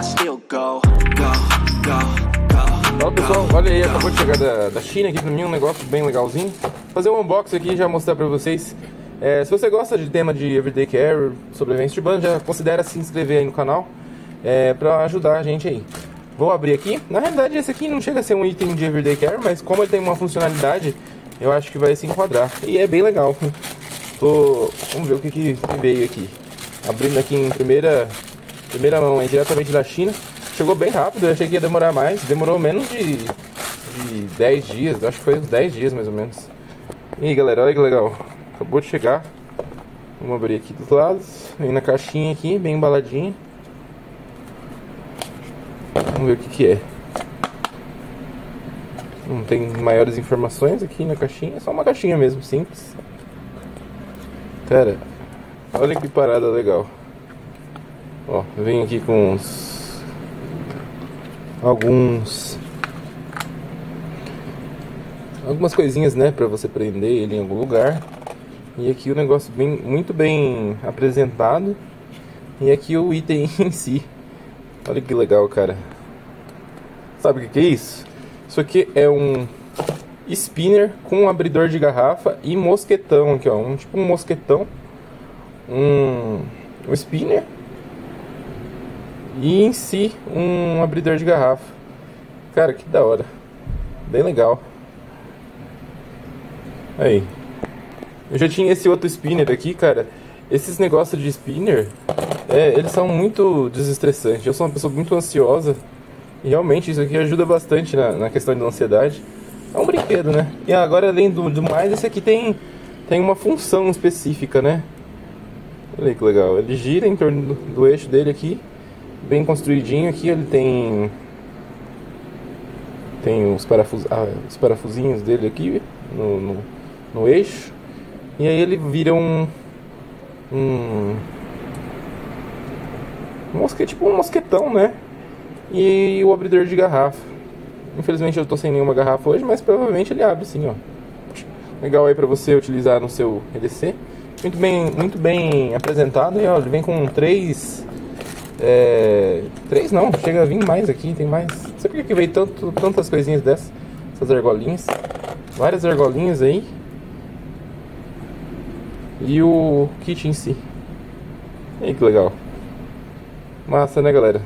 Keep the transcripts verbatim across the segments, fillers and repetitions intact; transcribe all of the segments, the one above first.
I still go, go, go, go. Então pessoal, olha aí, acabou de chegar da, da China aqui pra mim, um negócio bem legalzinho. Vou fazer um unboxing aqui e já mostrar pra vocês. É, se você gosta de tema de Everyday Care, sobrevivência urbana, já considera se inscrever aí no canal, é, pra ajudar a gente aí. Vou abrir aqui. Na realidade esse aqui não chega a ser um item de Everyday Care, mas como ele tem uma funcionalidade, eu acho que vai se enquadrar. E é bem legal. Tô... Vamos ver o que, que veio aqui. Abrindo aqui em primeira, primeira mão, aí, diretamente da China. Chegou bem rápido, eu achei que ia demorar mais. Demorou menos de, de dez dias, acho que foi uns dez dias mais ou menos. E aí galera, olha que legal. Acabou de chegar. Vamos abrir aqui dos lados. Vem na caixinha aqui, bem embaladinha. Vamos ver o que que é. Não tem maiores informações aqui na caixinha. É só uma caixinha mesmo, simples. Cara, olha que parada legal. Ó, vem aqui com uns... Alguns... Algumas coisinhas, né, pra você prender ele em algum lugar. E aqui o negócio bem, muito bem apresentado. E aqui o item em si. Olha que legal, cara. Sabe o que que é isso? Isso aqui é um spinner com um abridor de garrafa e mosquetão aqui, ó. Um, tipo um mosquetão. Um, um spinner. E em si um abridor de garrafa. Cara, que da hora. Bem legal. Aí. Eu já tinha esse outro spinner aqui, cara. Esses negócios de spinner, é, eles são muito desestressantes. Eu sou uma pessoa muito ansiosa. E realmente isso aqui ajuda bastante na, na questão da ansiedade. É um brinquedo, né? E agora, além do, do mais, esse aqui tem, tem uma função específica, né? Olha aí que legal. Ele gira em torno do, do eixo dele aqui. Bem construidinho aqui. Ele tem... Tem os, parafus, ah, os parafusinhos dele aqui no, no, no eixo. E aí ele vira um... Um... um mosque, tipo um mosquetão, né? E o abridor de garrafa. Infelizmente eu tô sem nenhuma garrafa hoje, mas provavelmente ele abre sim, ó. Legal aí pra você utilizar no seu E D C. Muito bem, muito bem apresentado. E ó, ele vem com três... É, três não, chega a vir mais aqui, tem mais. Não sei porque que veio tanto, tantas coisinhas dessas. Essas argolinhas. Várias argolinhas aí. E o kit em si. E aí que legal. Massa, né galera?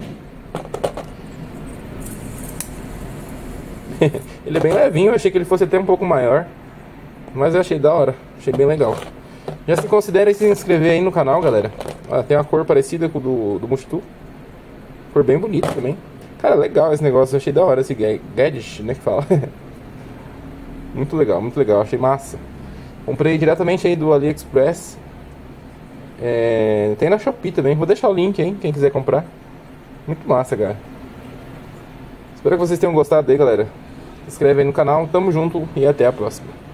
Ele é bem levinho, eu achei que ele fosse até um pouco maior. Mas eu achei da hora, achei bem legal. Já se considera se inscrever aí no canal, galera. Ah, tem uma cor parecida com o do, do Mushtu. Cor bem bonita também. Cara, legal esse negócio, eu achei da hora esse gadget, né, que fala. Muito legal, muito legal, achei massa. Comprei diretamente aí do AliExpress. É, tem na Shopee também, vou deixar o link aí, quem quiser comprar. Muito massa, cara. Espero que vocês tenham gostado aí, galera. Se inscreve aí no canal, tamo junto e até a próxima.